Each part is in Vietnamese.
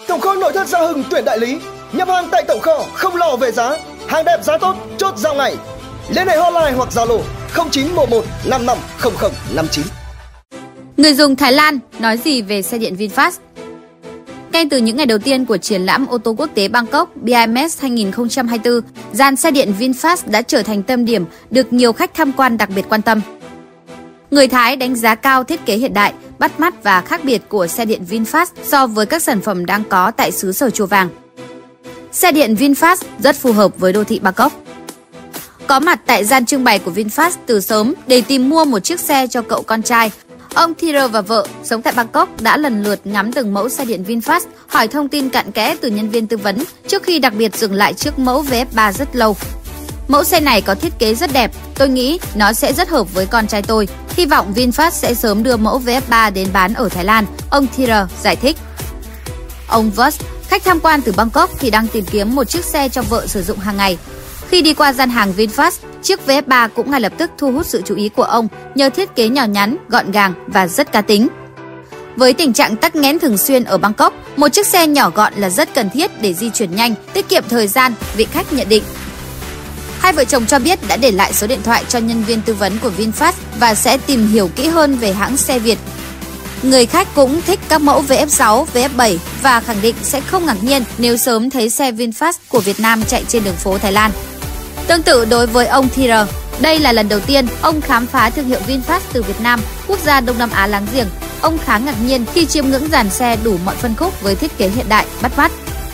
Tổng kho nội thất Gia Hưng tuyển đại lý, nhập hàng tại tổng kho không lo về giá, hàng đẹp giá tốt, chốt giao ngày. Liên hệ hotline hoặc Zalo 0911 550059. Người dùng Thái Lan nói gì về xe điện VinFast? Ngay từ những ngày đầu tiên của triển lãm ô tô quốc tế Bangkok BIMS 2024, dàn xe điện VinFast đã trở thành tâm điểm được nhiều khách tham quan đặc biệt quan tâm. Người Thái đánh giá cao thiết kế hiện đại, bắt mắt và khác biệt của xe điện VinFast so với các sản phẩm đang có tại xứ sở chùa vàng. Xe điện VinFast rất phù hợp với đô thị Bangkok. Có mặt tại gian trưng bày của VinFast từ sớm để tìm mua một chiếc xe cho cậu con trai, ông Thira và vợ sống tại Bangkok đã lần lượt ngắm từng mẫu xe điện VinFast, hỏi thông tin cặn kẽ từ nhân viên tư vấn trước khi đặc biệt dừng lại trước mẫu VF3 rất lâu. Mẫu xe này có thiết kế rất đẹp, tôi nghĩ nó sẽ rất hợp với con trai tôi. Hy vọng VinFast sẽ sớm đưa mẫu VF3 đến bán ở Thái Lan, ông Thira giải thích. Ông Vos, khách tham quan từ Bangkok thì đang tìm kiếm một chiếc xe cho vợ sử dụng hàng ngày. Khi đi qua gian hàng VinFast, chiếc VF3 cũng ngay lập tức thu hút sự chú ý của ông nhờ thiết kế nhỏ nhắn, gọn gàng và rất cá tính. Với tình trạng tắc nghẽn thường xuyên ở Bangkok, một chiếc xe nhỏ gọn là rất cần thiết để di chuyển nhanh, tiết kiệm thời gian, vị khách nhận định. Hai vợ chồng cho biết đã để lại số điện thoại cho nhân viên tư vấn của VinFast và sẽ tìm hiểu kỹ hơn về hãng xe Việt. Người khách cũng thích các mẫu VF6, VF7 và khẳng định sẽ không ngạc nhiên nếu sớm thấy xe VinFast của Việt Nam chạy trên đường phố Thái Lan. Tương tự đối với ông Thira, đây là lần đầu tiên ông khám phá thương hiệu VinFast từ Việt Nam, quốc gia Đông Nam Á láng giềng. Ông khá ngạc nhiên khi chiêm ngưỡng dàn xe đủ mọi phân khúc với thiết kế hiện đại, bắt mắt.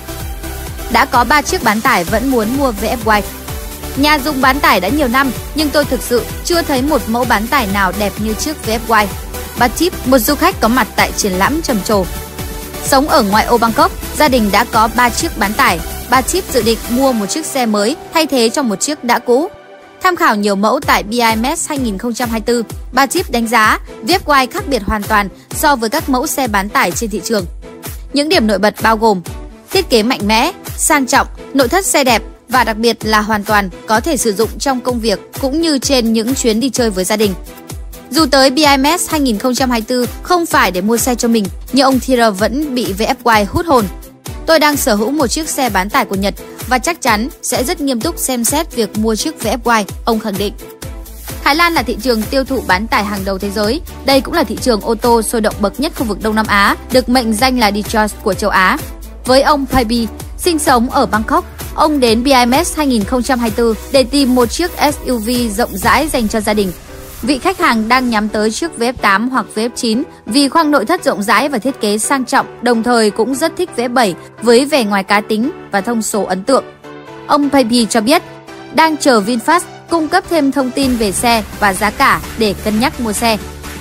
Đã có 3 chiếc bán tải vẫn muốn mua VF-Y. Nhà dùng bán tải đã nhiều năm, nhưng tôi thực sự chưa thấy một mẫu bán tải nào đẹp như chiếc VF-Y. Bà Tip, một du khách có mặt tại triển lãm trầm trồ. Sống ở ngoại ô Bangkok, gia đình đã có 3 chiếc bán tải. Bà Tip dự định mua một chiếc xe mới thay thế cho một chiếc đã cũ. Tham khảo nhiều mẫu tại BIMS 2024, bà Tip đánh giá VF-Y khác biệt hoàn toàn so với các mẫu xe bán tải trên thị trường. Những điểm nổi bật bao gồm thiết kế mạnh mẽ, sang trọng, nội thất xe đẹp và đặc biệt là hoàn toàn có thể sử dụng trong công việc cũng như trên những chuyến đi chơi với gia đình. Dù tới BIMS 2024 không phải để mua xe cho mình, nhưng ông Thira vẫn bị VF-Y hút hồn. Tôi đang sở hữu một chiếc xe bán tải của Nhật và chắc chắn sẽ rất nghiêm túc xem xét việc mua chiếc VF-Y, ông khẳng định. Thái Lan là thị trường tiêu thụ bán tải hàng đầu thế giới. Đây cũng là thị trường ô tô sôi động bậc nhất khu vực Đông Nam Á, được mệnh danh là Detroit của châu Á. Với ông Paibi, sinh sống ở Bangkok, ông đến BIMS 2024 để tìm một chiếc SUV rộng rãi dành cho gia đình. Vị khách hàng đang nhắm tới chiếc VF8 hoặc VF9 vì khoang nội thất rộng rãi và thiết kế sang trọng, đồng thời cũng rất thích VF7 với vẻ ngoài cá tính và thông số ấn tượng. Ông Paibi cho biết, đang chờ VinFast cung cấp thêm thông tin về xe và giá cả để cân nhắc mua xe.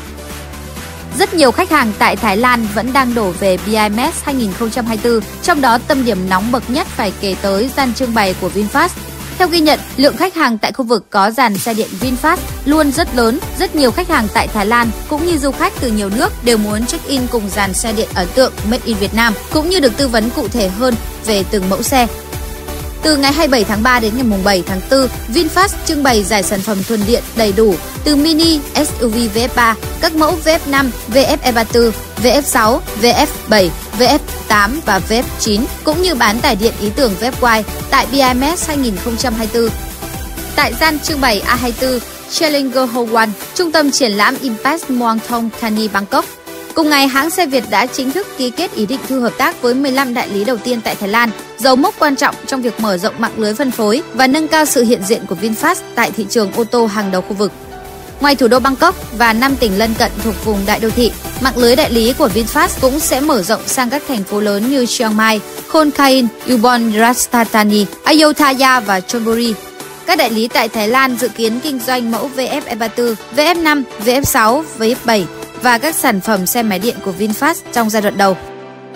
Rất nhiều khách hàng tại Thái Lan vẫn đang đổ về BIMS 2024, trong đó tâm điểm nóng bậc nhất phải kể tới gian trưng bày của VinFast. Theo ghi nhận, lượng khách hàng tại khu vực có dàn xe điện VinFast luôn rất lớn. Rất nhiều khách hàng tại Thái Lan cũng như du khách từ nhiều nước đều muốn check-in cùng dàn xe điện ấn tượng Made in Việt Nam, cũng như được tư vấn cụ thể hơn về từng mẫu xe. Từ ngày 27 tháng 3 đến ngày 7 tháng 4, VinFast trưng bày giải sản phẩm thuần điện đầy đủ từ mini, SUV VF3, các mẫu VF5, VF E34, VF6, VF7, VF8 và VF9, cũng như bán tải điện ý tưởng VF-Y tại BIMS 2024. Tại gian trưng bày A24 Challenger Hall 1, trung tâm triển lãm Impact Muang Thong Thani Bangkok, cùng ngày, hãng xe Việt đã chính thức ký kết ý định thư hợp tác với 15 đại lý đầu tiên tại Thái Lan, dấu mốc quan trọng trong việc mở rộng mạng lưới phân phối và nâng cao sự hiện diện của VinFast tại thị trường ô tô hàng đầu khu vực. Ngoài thủ đô Bangkok và 5 tỉnh lân cận thuộc vùng đại đô thị, mạng lưới đại lý của VinFast cũng sẽ mở rộng sang các thành phố lớn như Chiang Mai, Khon Kaen, Ubon Ratchathani, Ayutthaya và Chonburi. Các đại lý tại Thái Lan dự kiến kinh doanh mẫu VF E34, VF5, VF6, VF7 và các sản phẩm xe máy điện của VinFast trong giai đoạn đầu.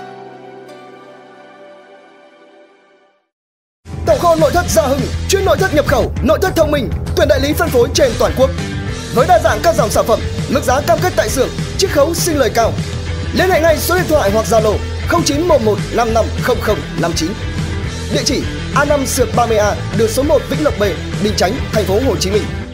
Tổng kho nội thất Gia Hưng, chuyên nội thất nhập khẩu, nội thất thông minh, tuyển đại lý phân phối trên toàn quốc. Với đa dạng các dòng sản phẩm, mức giá cam kết tại xưởng, chiết khấu sinh lời cao. Liên hệ ngay số điện thoại hoặc Zalo 0911 550059. Địa chỉ A5/30A, đường số 1 Vĩnh Lộc B, Bình Chánh, thành phố Hồ Chí Minh.